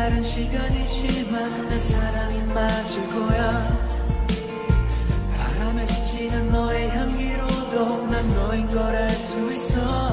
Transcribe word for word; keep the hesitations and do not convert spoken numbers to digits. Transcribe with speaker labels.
Speaker 1: 다른 시간이지만 내 사랑이 맞을 거야. 바람에 스치는 너의 향기로도 난 너인 걸 알 수 있어.